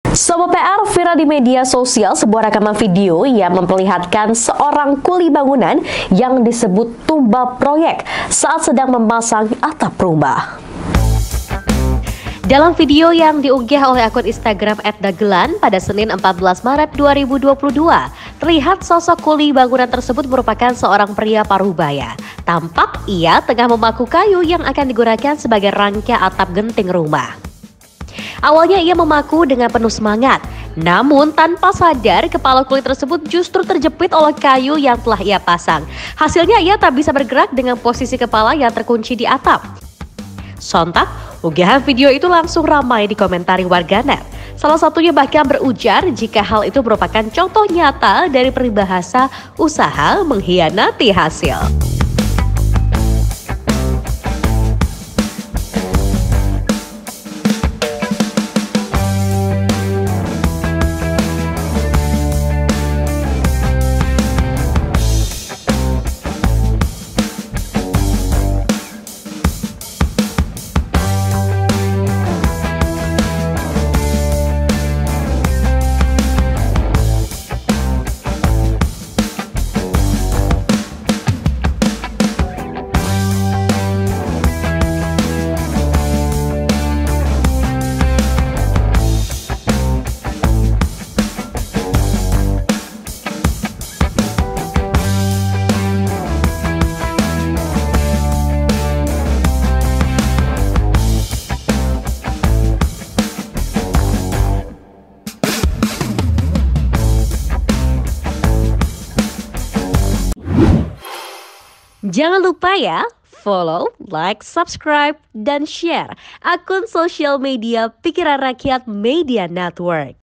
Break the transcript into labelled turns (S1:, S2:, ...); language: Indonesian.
S1: Sobat PR, viral di media sosial sebuah rekaman video yang memperlihatkan seorang kuli bangunan yang disebut tumbal proyek saat sedang memasang atap rumah. Dalam video yang diunggah oleh akun Instagram @dagelan pada Senin 14 Maret 2022, terlihat sosok kuli bangunan tersebut merupakan seorang pria parubaya. Tampak ia tengah memaku kayu yang akan digunakan sebagai rangka atap genting rumah. Awalnya ia memaku dengan penuh semangat, namun tanpa sadar kepala kuli tersebut justru terjepit oleh kayu yang telah ia pasang. Hasilnya ia tak bisa bergerak dengan posisi kepala yang terkunci di atap. Sontak, unggahan video itu langsung ramai dikomentari warganet. Salah satunya bahkan berujar jika hal itu merupakan contoh nyata dari peribahasa usaha mengkhianati hasil. Jangan lupa ya, follow, like, subscribe, dan share akun sosial media Pikiran Rakyat Media Network.